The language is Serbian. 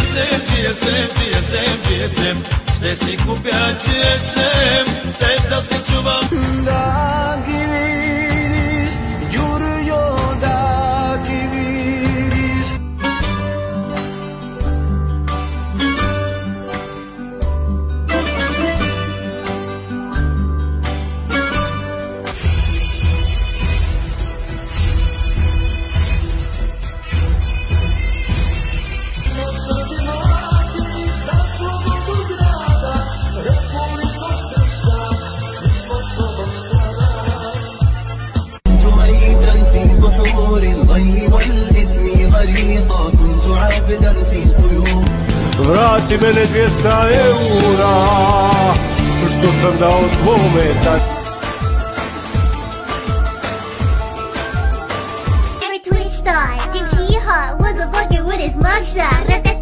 GSM, šte si kupja GSM, ste da se čuvam. Da giriš, Đurjo, da giriš. Vrati mene 200 eura, što sam dao tvome Every Twitch star thinks he hot, motherfucker with his mugshot.